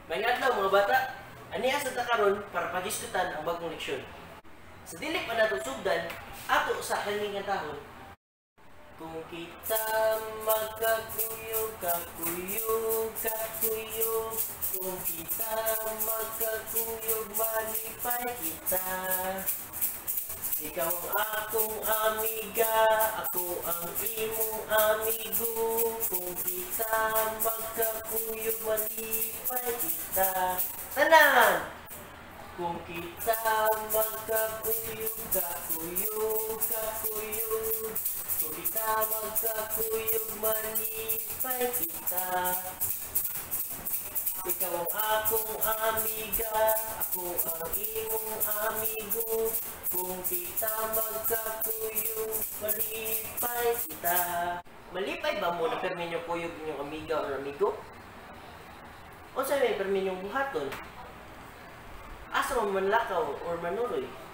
May adlaw mga bata, aniya sa karon para padiskutan ang bagong leksyon. Sa dili pa nato sugdan, ato sa kaning tahon. Kung kita magkakuyog, kakuyog, kakuyog. Kung kita magkakuyog, malipay kita. Ikaw ang akong amiga, ako ang imong amigo. Kung kita magkakuyog, malipay kita. Tanan! Kung kita magkakuyog, kakuyog, kakuyog. Kung kita magkakuyog, malipay kita. Ikaw ang akong amiga, ako ang imong amigo. Kung kita magkakuyog, malipay kita. Malipay ba mo na permi nyo kuyog inyong amiga o amigo? O sa may permi nyong buhaton? Asa mo manlakaw or manuloy?